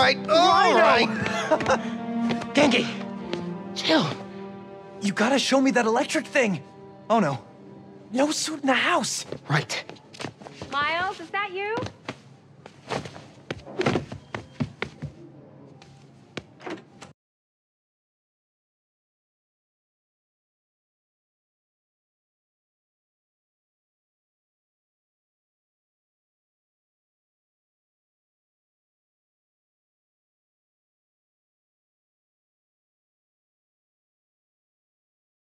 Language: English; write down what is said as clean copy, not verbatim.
right, all right. Ganke, chill. You gotta show me that electric thing. Oh no, no suit in the house. Right. Miles, is that you?